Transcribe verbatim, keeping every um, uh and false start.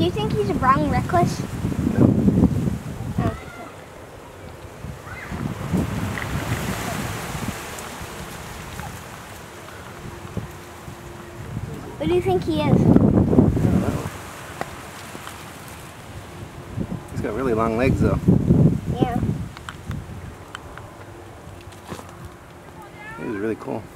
you think he's a brown recluse? No. I don't think so. What do you think he is? I don't know. He's got really long legs though. Yeah. He was really cool.